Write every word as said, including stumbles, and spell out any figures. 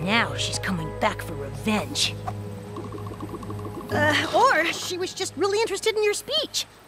Now she's coming back for revenge. Uh, or she was just really interested in your speech.